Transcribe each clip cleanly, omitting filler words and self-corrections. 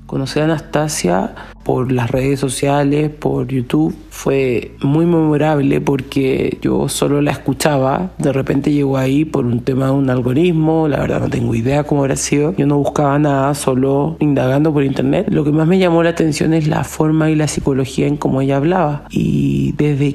Conocer a Anastasia por las redes sociales, por YouTube, fue muy memorable porque yo solo la escuchaba. De repente llegó ahí por un tema de un algoritmo, la verdad no tengo idea cómo habrá sido. Yo no buscaba nada, solo indagando por internet. Lo que más me llamó la atención es la forma y la psicología en cómo ella hablaba. Y desde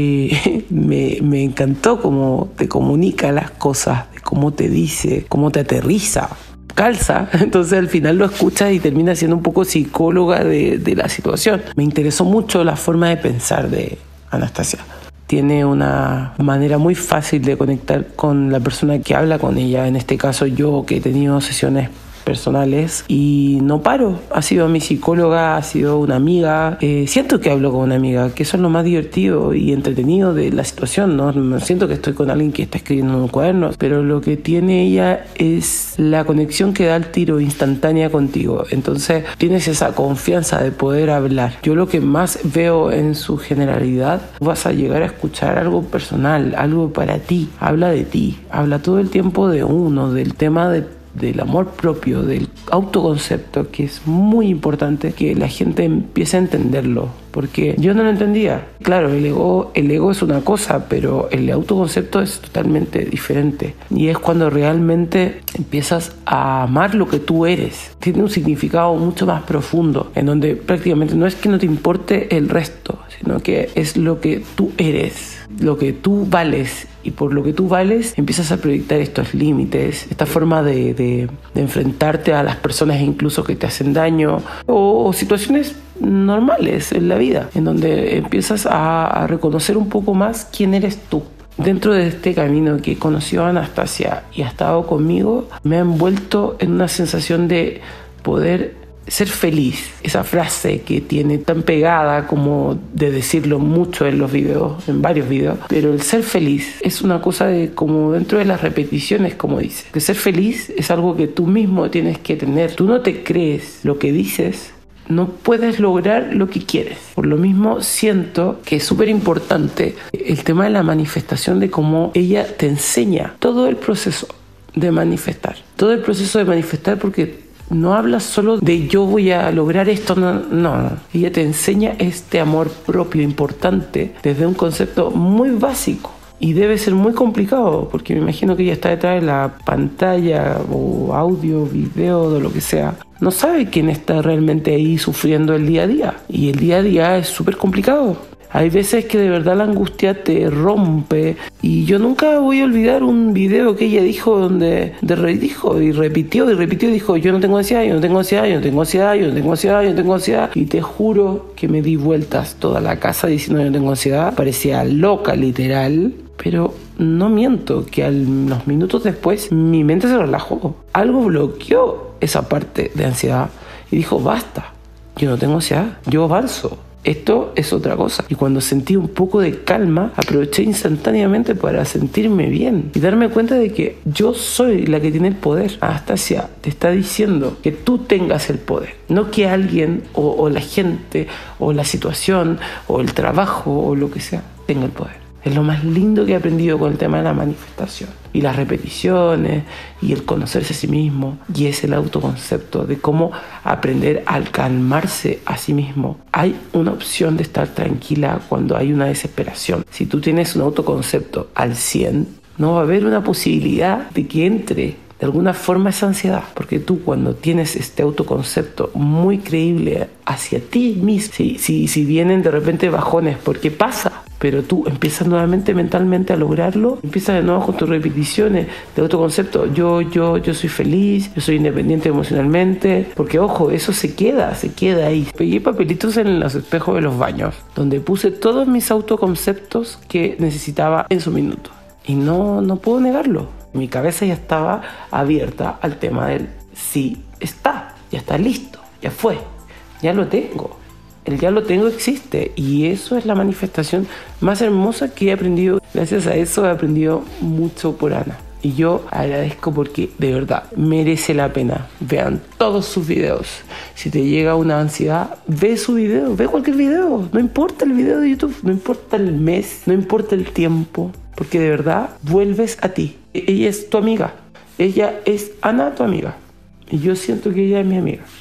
que me encantó cómo te comunica las cosas, cómo te dice, cómo te aterriza. Calza, entonces al final lo escuchas y termina siendo un poco psicóloga de la situación. Me interesó mucho la forma de pensar de Anastasia. Tiene una manera muy fácil de conectar con la persona que habla con ella. En este caso yo, que he tenido sesiones personales y no paro. Ha sido mi psicóloga, ha sido una amiga. Siento que hablo con una amiga, que eso es lo más divertido y entretenido de la situación, ¿no? No siento que estoy con alguien que está escribiendo en un cuaderno, pero lo que tiene ella es la conexión que da el tiro instantánea contigo. Entonces tienes esa confianza de poder hablar. Yo lo que más veo en su generalidad, vas a llegar a escuchar algo personal, algo para ti. Habla de ti, habla todo el tiempo de uno, del tema del amor propio, del autoconcepto, que es muy importante que la gente empiece a entenderlo, porque yo no lo entendía. Claro, el ego es una cosa, pero el autoconcepto es totalmente diferente, y es cuando realmente empiezas a amar lo que tú eres. Tiene un significado mucho más profundo, en donde prácticamente no es que no te importe el resto, sino que es lo que tú eres, lo que tú vales. Y por lo que tú vales, empiezas a proyectar estos límites, esta forma de enfrentarte a las personas incluso que te hacen daño, o situaciones normales en la vida, en donde empiezas a reconocer un poco más quién eres tú. Dentro de este camino que conoció a Anastasia y ha estado conmigo, me ha envuelto en una sensación de poder ser feliz. Esa frase que tiene tan pegada, como de decirlo mucho en los videos, en varios videos, pero el ser feliz es una cosa de como dentro de las repeticiones, como dice, que ser feliz es algo que tú mismo tienes que tener. Tú no te crees lo que dices, no puedes lograr lo que quieres. Por lo mismo siento que es súper importante el tema de la manifestación, de cómo ella te enseña todo el proceso de manifestar. Todo el proceso de manifestar, porque no habla solo de yo voy a lograr esto, no. Ella te enseña este amor propio importante desde un concepto muy básico. Y debe ser muy complicado, porque me imagino que ella está detrás de la pantalla o audio, video, de lo que sea. No sabe quién está realmente ahí sufriendo el día a día. Y el día a día es súper complicado. Hay veces que de verdad la angustia te rompe. Y yo nunca voy a olvidar un video que ella dijo, donde dijo y repitió, dijo: yo no tengo ansiedad, yo no tengo ansiedad, yo no tengo ansiedad, yo no tengo ansiedad, yo no tengo ansiedad. Y te juro que me di vueltas toda la casa diciendo: yo no tengo ansiedad. Parecía loca, literal. Pero no miento, que a unos minutos después mi mente se relajó. Algo bloqueó esa parte de ansiedad y dijo: basta, yo no tengo ansiedad, yo avanzo. Esto es otra cosa. Y cuando sentí un poco de calma, aproveché instantáneamente para sentirme bien y darme cuenta de que yo soy la que tiene el poder. Anastasia te está diciendo que tú tengas el poder, no que alguien o la gente o la situación o el trabajo o lo que sea tenga el poder. Es lo más lindo que he aprendido con el tema de la manifestación y las repeticiones y el conocerse a sí mismo, y es el autoconcepto de cómo aprender a calmarse a sí mismo. Hay una opción de estar tranquila cuando hay una desesperación. Si tú tienes un autoconcepto al 100, no va a haber una posibilidad de que entre de alguna forma esa ansiedad, porque tú, cuando tienes este autoconcepto muy creíble hacia ti mismo, si vienen de repente bajones, porque pasa, pero tú empiezas nuevamente mentalmente a lograrlo, empiezas de nuevo con tus repeticiones de autoconcepto: yo soy feliz, yo soy independiente emocionalmente, porque ojo, eso se queda ahí. Pegué papelitos en los espejos de los baños, donde puse todos mis autoconceptos que necesitaba en su minuto, y no puedo negarlo. Mi cabeza ya estaba abierta al tema del sí está, ya está listo, ya fue, ya lo tengo. El ya lo tengo existe, y eso es la manifestación más hermosa que he aprendido. Gracias a eso he aprendido mucho por Ana. Y yo agradezco, porque de verdad merece la pena. Vean todos sus videos. Si te llega una ansiedad, ve su video, ve cualquier video. No importa el video de YouTube, no importa el mes, no importa el tiempo, porque de verdad vuelves a ti. Ella es tu amiga. Ella es Ana, tu amiga. Y yo siento que ella es mi amiga.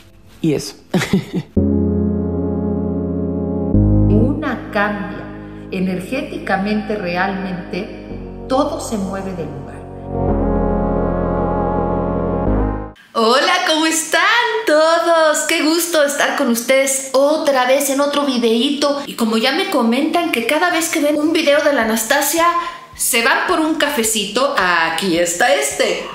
Y eso. Una cambia energéticamente, realmente, todo se mueve del lugar. Hola, ¿cómo están todos? Qué gusto estar con ustedes otra vez en otro videíto. Y como ya me comentan que cada vez que ven un video de la Anastasia se van por un cafecito, aquí está este.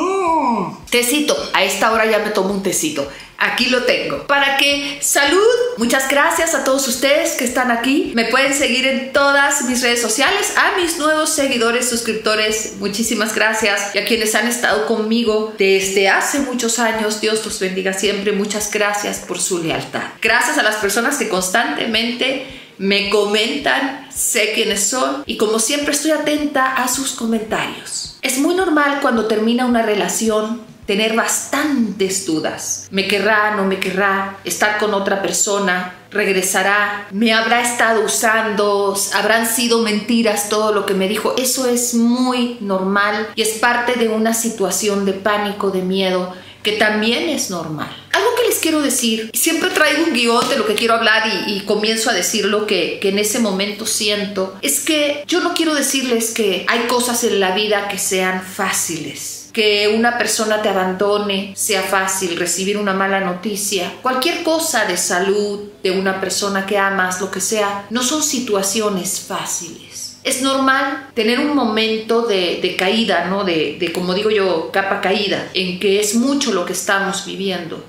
Tecito. A esta hora ya me tomo un tecito. Aquí lo tengo. Para que, salud, muchas gracias a todos ustedes que están aquí. Me pueden seguir en todas mis redes sociales. A mis nuevos seguidores, suscriptores, muchísimas gracias. Y a quienes han estado conmigo desde hace muchos años, Dios los bendiga siempre. Muchas gracias por su lealtad. Gracias a las personas que constantemente me comentan, sé quiénes son y como siempre estoy atenta a sus comentarios. Es muy normal cuando termina una relación tener bastantes dudas. ¿Me querrá, no me querrá? ¿Estar con otra persona? ¿Regresará? ¿Me habrá estado usando? ¿Habrán sido mentiras todo lo que me dijo? Eso es muy normal y es parte de una situación de pánico, de miedo, que también es normal. Algo que les quiero decir, siempre traigo un guión de lo que quiero hablar y comienzo a decir lo que en ese momento siento, es que yo no quiero decirles que hay cosas en la vida que sean fáciles. Que una persona te abandone sea fácil, recibir una mala noticia, cualquier cosa de salud de una persona que amas, lo que sea, no son situaciones fáciles. Es normal tener un momento de caída, ¿no? De como digo yo, capa caída, en que es mucho lo que estamos viviendo.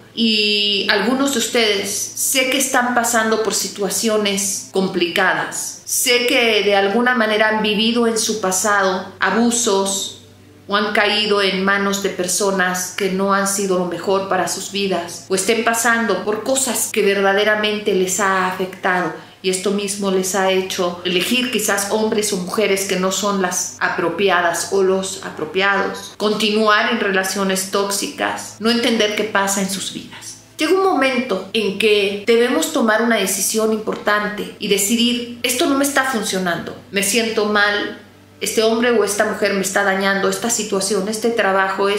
Y algunos de ustedes sé que están pasando por situaciones complicadas. Sé que de alguna manera han vivido en su pasado abusos, o han caído en manos de personas que no han sido lo mejor para sus vidas, o estén pasando por cosas que verdaderamente les ha afectado y esto mismo les ha hecho elegir quizás hombres o mujeres que no son las apropiadas o los apropiados, continuar en relaciones tóxicas, no entender qué pasa en sus vidas. Llega un momento en que debemos tomar una decisión importante y decidir, esto no me está funcionando, me siento mal, este hombre o esta mujer me está dañando, esta situación, este trabajo,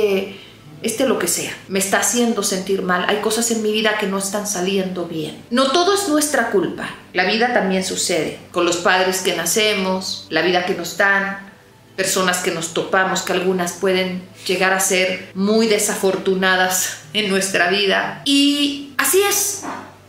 lo que sea, me está haciendo sentir mal. Hay cosas en mi vida que no están saliendo bien. No todo es nuestra culpa. La vida también sucede con los padres que nacemos, la vida que nos dan, personas que nos topamos, que algunas pueden llegar a ser muy desafortunadas en nuestra vida. Y así es.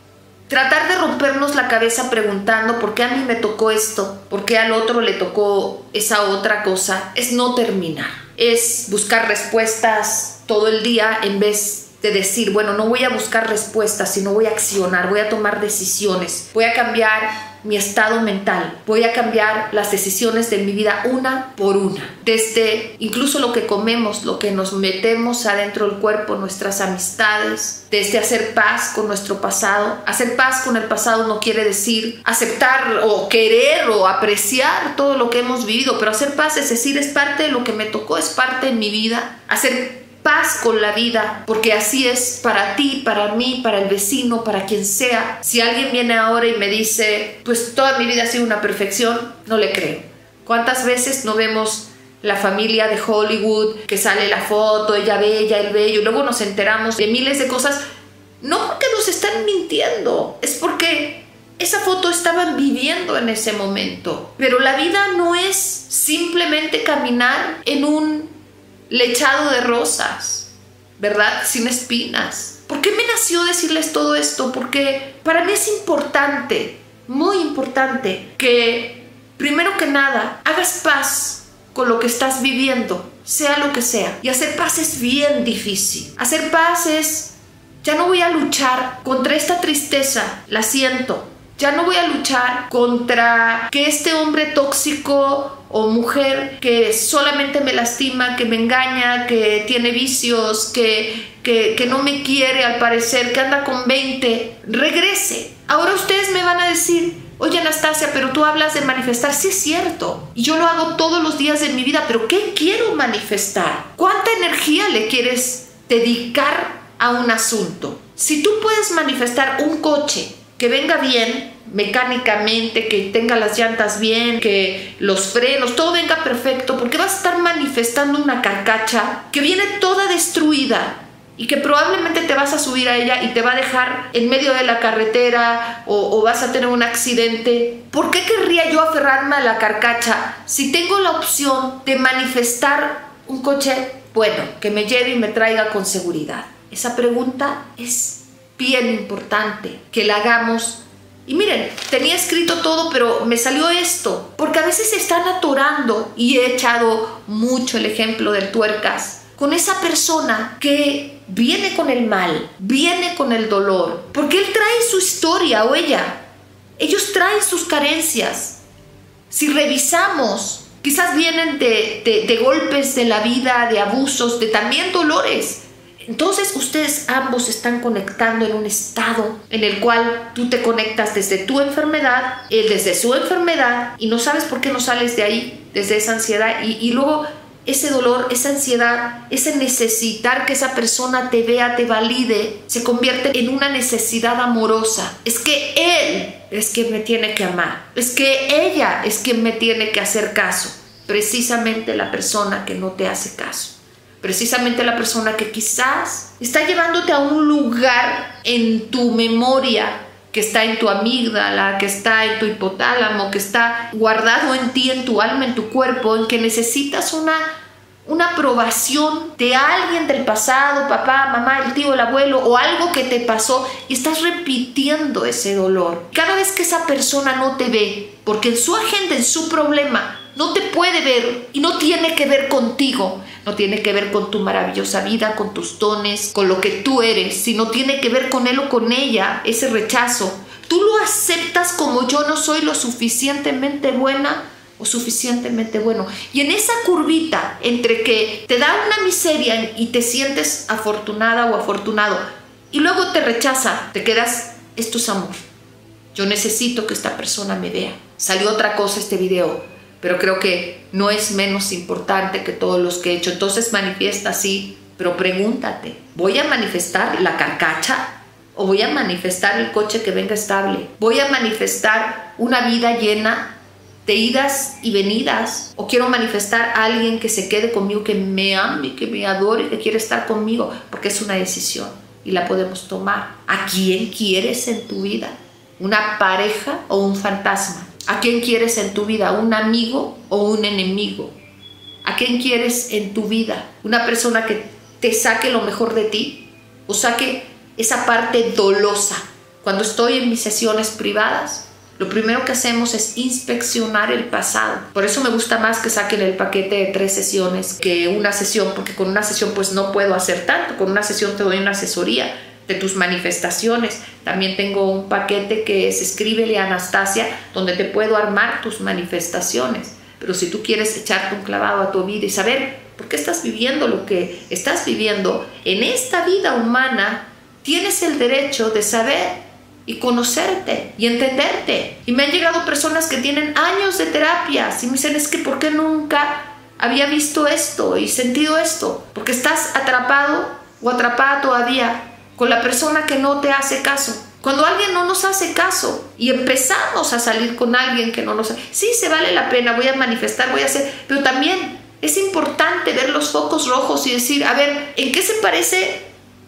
Tratar de rompernos la cabeza preguntando por qué a mí me tocó esto, por qué al otro le tocó esa otra cosa, es no terminar. Es buscar respuestas todo el día en vez de decir, bueno, no voy a buscar respuestas, sino voy a accionar, voy a tomar decisiones, voy a cambiar mi estado mental, voy a cambiar las decisiones de mi vida una por una. Desde incluso lo que comemos, lo que nos metemos adentro del cuerpo, nuestras amistades, desde hacer paz con nuestro pasado. Hacer paz con el pasado no quiere decir aceptar o querer o apreciar todo lo que hemos vivido, pero hacer paz es decir, es parte de lo que me tocó, es parte de mi vida. Hacer paz con la vida, porque así es para ti, para mí, para el vecino, para quien sea. Si alguien viene ahora y me dice, pues toda mi vida ha sido una perfección, no le creo. ¿Cuántas veces no vemos la familia de Hollywood, que sale la foto, ella bella, él bello, y luego nos enteramos de miles de cosas? No porque nos están mintiendo, es porque esa foto estaban viviendo en ese momento. Pero la vida no es simplemente caminar en un lechado de rosas, ¿verdad? Sin espinas. ¿Por qué me nació decirles todo esto? Porque para mí es importante, muy importante, que primero que nada hagas paz con lo que estás viviendo, sea lo que sea. Y hacer paz es bien difícil. Hacer paz es, ya no voy a luchar contra esta tristeza, la siento. Ya no voy a luchar contra que este hombre tóxico o mujer que solamente me lastima, que me engaña, que tiene vicios, que no me quiere al parecer, que anda con 20, regrese. Ahora ustedes me van a decir, oye Anastasia, pero tú hablas de manifestar. Sí, es cierto, y yo lo hago todos los días de mi vida, pero ¿qué quiero manifestar? ¿Cuánta energía le quieres dedicar a un asunto? Si tú puedes manifestar un coche que venga bien mecánicamente, que tenga las llantas bien, que los frenos, todo venga perfecto, porque vas a estar manifestando una carcacha que viene toda destruida y que probablemente te vas a subir a ella y te va a dejar en medio de la carretera o vas a tener un accidente. ¿Por qué querría yo aferrarme a la carcacha si tengo la opción de manifestar un coche bueno, que me lleve y me traiga con seguridad? Esa pregunta es bien importante que la hagamos. Y miren, tenía escrito todo, pero me salió esto, porque a veces se están atorando, y he echado mucho el ejemplo del tuercas, con esa persona que viene con el mal, viene con el dolor, porque él trae su historia o ella. Ellos traen sus carencias. Si revisamos, quizás vienen de golpes de la vida, de abusos, de también dolores. Entonces ustedes ambos están conectando en un estado en el cual tú te conectas desde tu enfermedad, él desde su enfermedad, y no sabes por qué no sales de ahí, desde esa ansiedad, y luego ese dolor, esa ansiedad, ese necesitar que esa persona te vea, te valide, se convierte en una necesidad amorosa. Es que él es quien me tiene que amar, es que ella es quien me tiene que hacer caso. Precisamente la persona que no te hace caso, precisamente la persona que quizás está llevándote a un lugar en tu memoria, que está en tu amígdala, que está en tu hipotálamo, que está guardado en ti, en tu alma, en tu cuerpo, en que necesitas una aprobación de alguien del pasado, papá, mamá, el tío, el abuelo, o algo que te pasó, y estás repitiendo ese dolor. Cada vez que esa persona no te ve, porque en su agenda, en su problema, no te puede ver, y no tiene que ver contigo, no tiene que ver con tu maravillosa vida, con tus dones, con lo que tú eres, sino tiene que ver con él o con ella, ese rechazo. Tú lo aceptas como yo no soy lo suficientemente buena o suficientemente bueno. Y en esa curvita entre que te da una miseria y te sientes afortunada o afortunado, y luego te rechaza, te quedas, esto es amor. Yo necesito que esta persona me vea. Salió otra cosa este video, pero creo que no es menos importante que todos los que he hecho. Entonces manifiesta así, pero pregúntate, ¿voy a manifestar la carcacha o voy a manifestar el coche que venga estable? ¿Voy a manifestar una vida llena de idas y venidas? ¿O quiero manifestar a alguien que se quede conmigo, que me ame, que me adore, que quiere estar conmigo? Porque es una decisión y la podemos tomar. ¿A quién quieres en tu vida? ¿Una pareja o un fantasma? ¿A quién quieres en tu vida? ¿Un amigo o un enemigo? ¿A quién quieres en tu vida? ¿Una persona que te saque lo mejor de ti o saque esa parte dolosa? Cuando estoy en mis sesiones privadas, lo primero que hacemos es inspeccionar el pasado. Por eso me gusta más que saquen el paquete de 3 sesiones que una sesión, porque con una sesión pues no puedo hacer tanto. Con una sesión te doy una asesoría de tus manifestaciones. También tengo un paquete que es Escríbele a Anastasia, donde te puedo armar tus manifestaciones. Pero si tú quieres echarte un clavado a tu vida y saber por qué estás viviendo lo que estás viviendo en esta vida humana, tienes el derecho de saber y conocerte y entenderte. Y me han llegado personas que tienen años de terapias y me dicen, es que ¿por qué nunca había visto esto y sentido esto? Porque estás atrapado o atrapada todavía con la persona que no te hace caso. Cuando alguien no nos hace caso y empezamos a salir con alguien que no nos hace, sí, se vale la pena, voy a manifestar, voy a hacer, pero también es importante ver los focos rojos y decir, a ver, ¿en qué se parece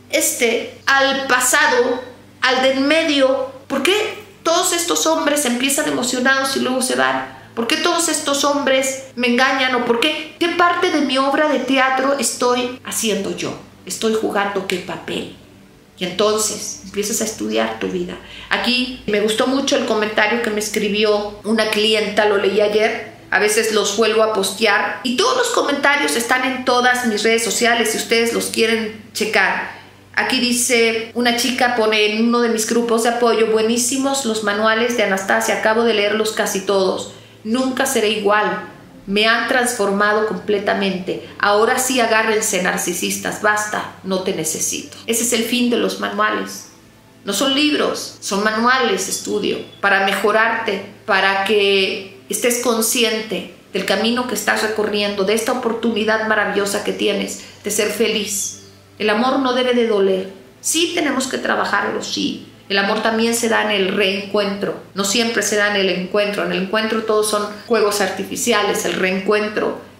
al pasado, al de en medio? ¿Por qué todos estos hombres empiezan emocionados y luego se van? ¿Por qué todos estos hombres me engañan? ¿O por qué? ¿Qué parte de mi obra de teatro estoy haciendo yo? ¿Estoy jugando qué papel? Y entonces empiezas a estudiar tu vida. Aquí me gustó mucho el comentario que me escribió una clienta, lo leí ayer. A veces los vuelvo a postear. Y todos los comentarios están en todas mis redes sociales si ustedes los quieren checar. Aquí dice, una chica pone en uno de mis grupos de apoyo, buenísimos los manuales de Anastasia, acabo de leerlos casi todos. Nunca seré igual. Me han transformado completamente. Ahora sí agárrense, narcisistas. Basta, no te necesito. Ese es el fin de los manuales. No son libros, son manuales de estudio para mejorarte, para que estés consciente del camino que estás recorriendo, de esta oportunidad maravillosa que tienes de ser feliz. El amor no debe de doler. Sí tenemos que trabajarlo, sí. El amor también se da en el reencuentro, no siempre se da en el encuentro. En el encuentro todos son juegos artificiales, el reencuentro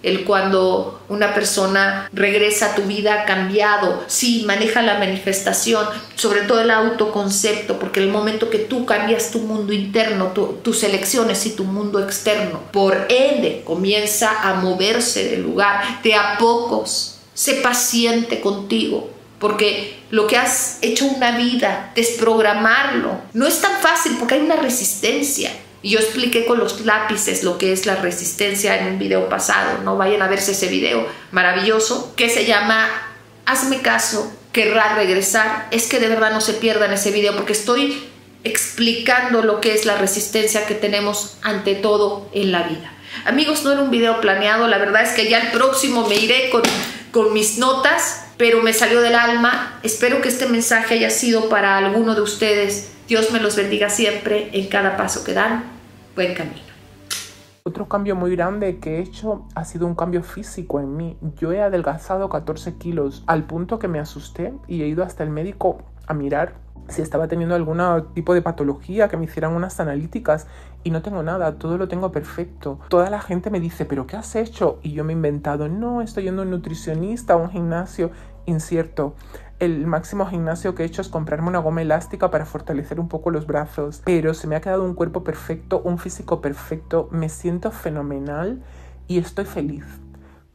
el cuando una persona regresa a tu vida cambiado. Sí, maneja la manifestación, sobre todo el autoconcepto, porque el momento que tú cambias tu mundo interno, tus elecciones y tu mundo externo, por ende comienza a moverse del lugar de a pocos. Sé paciente contigo, porque lo que has hecho una vida, desprogramarlo, no es tan fácil porque hay una resistencia. Y yo expliqué con los lápices lo que es la resistencia en un video pasado. No vayan a verse ese video maravilloso que se llama Hazme caso, querrá regresar. Es que de verdad no se pierdan ese video porque estoy explicando lo que es la resistencia que tenemos ante todo en la vida. Amigos, no era un video planeado. La verdad es que ya el próximo me iré con mis notas, pero me salió del alma. Espero que este mensaje haya sido para alguno de ustedes. Dios me los bendiga siempre en cada paso que dan. Buen camino. Otro cambio muy grande que he hecho ha sido un cambio físico en mí. Yo he adelgazado 14 kilos al punto que me asusté y he ido hasta el médico a mirar si estaba teniendo algún tipo de patología, que me hicieran unas analíticas, y no tengo nada, todo lo tengo perfecto. Toda la gente me dice, ¿pero qué has hecho? Y yo me he inventado, no, estoy yendo a un nutricionista, a un gimnasio incierto. El máximo gimnasio que he hecho es comprarme una goma elástica para fortalecer un poco los brazos, pero se me ha quedado un cuerpo perfecto, un físico perfecto, me siento fenomenal y estoy feliz.